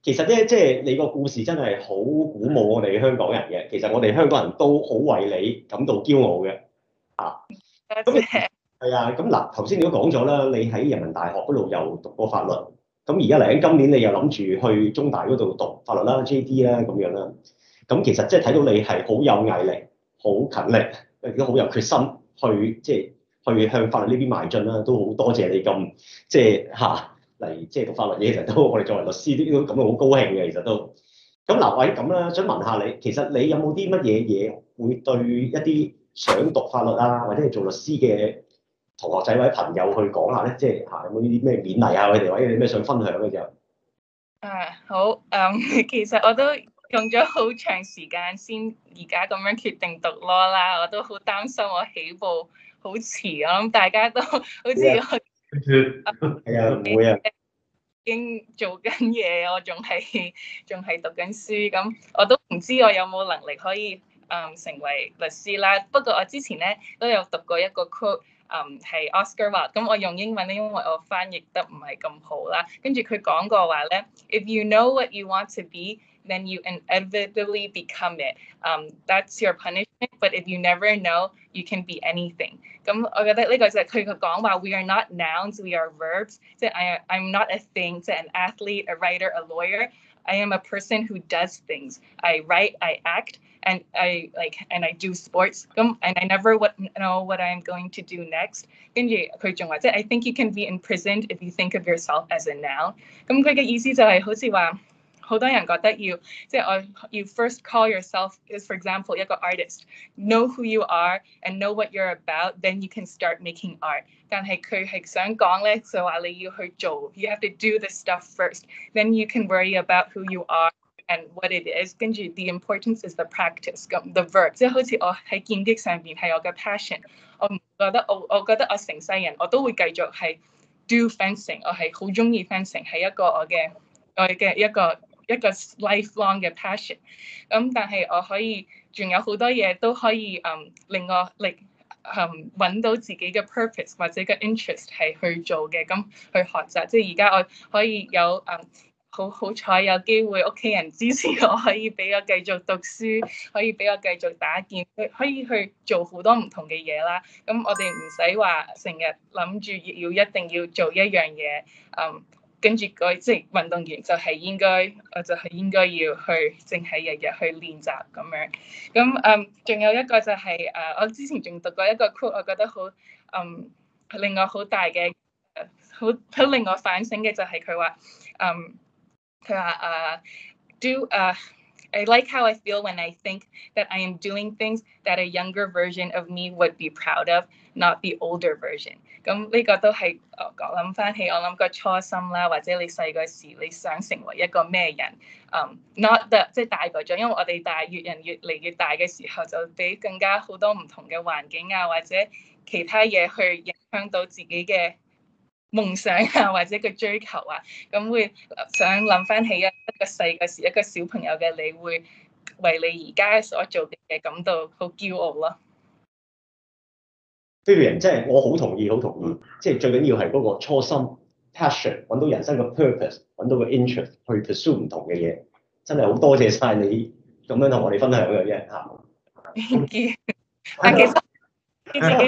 其實咧，即係你個故事真係好鼓舞我哋香港人嘅。其實我哋香港人都好為你感到驕傲嘅。啊，咁你係啊，咁嗱，頭先你都講咗啦，你喺人民大學嗰度又讀過法律，咁而家嚟緊今年你又諗住去中大嗰度讀法律啦、JD 啦咁樣啦。咁其實即係睇到你係好有毅力、好勤力，亦都好有決心去去向法律呢邊邁進啦。都好多謝你咁即係嚇嚟即係讀法律嘢，其實都我哋作為律師都感到好高興嘅。其實都咁嗱，喂咁啦，想問下你，其實你有冇啲乜嘢嘢會對一啲想讀法律啊，或者係做律師嘅同學仔或者朋友去講下咧？即係嚇有冇呢啲咩勉勵啊？佢哋或者有啲咩想分享嘅就好，其實我都用咗好長時間先而家咁樣決定讀 law 啦，我都好擔心我起步好遲，我諗大家都好似我係啊，唔會啊。 已經做緊嘢，我仲係讀緊書，咁我都唔知我有冇能力可以成為律師啦。不過我之前咧都有讀過一個 quote，係 Oscar Wilde，咁我用英文咧，因為我翻譯得唔係咁好啦。跟住佢講過話咧 ，If you know what you want to be, then you inevitably become it. That's your punishment. But if you never know, you can be anything. 咁我覺得呢個就係佢講話 ，We are not nouns, we are verbs。即係 I'm not a thing，即係 an athlete, a writer, a lawyer. I am a person who does things. I write, I act, and I do sports. And I never know what I'm going to do next. 跟住佢仲話，即係 I think you can be imprisoned if you think of yourself as a noun。咁佢嘅意思就係好似話。好多人覺得要first call yourself is for example 一個 artist, know who you are and know what you're about, then you can start making art。但係佢係想講咧，就話你要去做 ，you have to do the stuff first, then you can worry about who you are and what it is。跟住 the importance is the practice， 咁 the verb， 即係好似我喺劍擊上邊係我嘅 passion， 我覺得我成世人我都會繼續係 do fencing， 我係好中意 fencing， 係一個我嘅一個 lifelong 嘅 passion。但係我可以仲有好多嘢都可以令我揾到自己嘅 purpose 或者嘅 interest 係去做嘅，咁去學習。即係而家我可以有好彩有機會屋企人支持我，可以俾我繼續讀書，可以俾我繼續打劍，可以去做好多唔同嘅嘢啦。咁我哋唔使話成日諗住一定要做一樣嘢，跟住即係運動員就係應該要去淨係日日去練習咁樣。咁仲有一個就係我之前仲讀過一個 quote， 我覺得好令我好大嘅好令我反省嘅就係佢話I like how I feel when I think that I am doing things that a younger version of me would be proud of, not the older version。咁呢個都係我諗翻起，我諗個初心啦，或者你細個時你想成為一個咩人？not the 即係大個咗，因為我哋人越嚟越大嘅時候，就俾更加好多唔同嘅環境啊，或者其他嘢去影響到自己嘅夢想啊，或者個追求啊，咁會想諗翻起一個細個時一個小朋友嘅你，會為你而家所做嘅嘢感到好驕傲咯。 Vivian，即係我好同意，即係最緊要係嗰個初心 passion， 揾到人生嘅 purpose， 揾到個 interest 去 pursue 唔同嘅嘢，真係好多謝晒你咁樣同我哋分享嘅啫嚇。 Thank you。但其實自己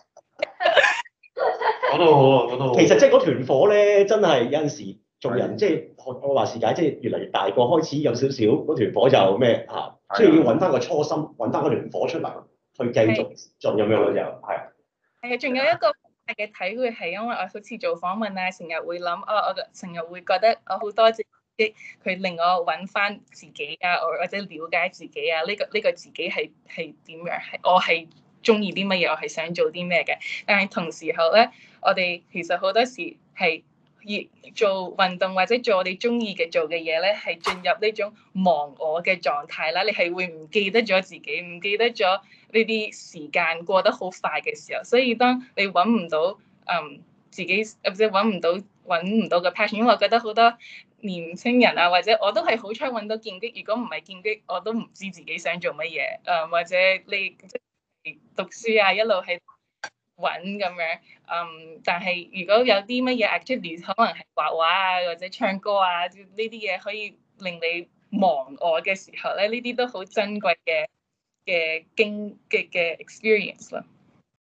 講到好啊，講到好。其實即係嗰團火咧，真係有陣時做人即係我話事解，即係越嚟越大個開始有少少嗰團火就咩嚇，所以要揾翻個初心，揾翻嗰團火出嚟，去繼續進咁樣咯，就係。係啊， 仲有一個大嘅體會係因為我好似做訪問啊，成日會諗我成日會覺得我好多謝佢令我揾翻自己啊，或者了解自己啊，呢個自己係點樣？我係中意啲乜嘢？我係想做啲咩嘅？但係同時候咧，我哋其實好多時係做運動或者做我哋中意嘅做嘅嘢咧，係進入呢種忘我嘅狀態啦。你係會唔記得咗自己，唔記得咗呢啲時間過得好快嘅時候，所以當你揾唔到自己或者揾唔到個 passion， 因為我覺得好多年青人啊，或者我都係好彩揾到劍擊。如果唔係劍擊，我都唔知自己想做乜嘢。或者你讀書啊，一路係揾咁樣。但係如果有啲乜嘢 activity， 可能係畫畫啊，或者唱歌啊，呢啲嘢可以令你忘我嘅時候咧，呢啲都好珍貴嘅experience 咯。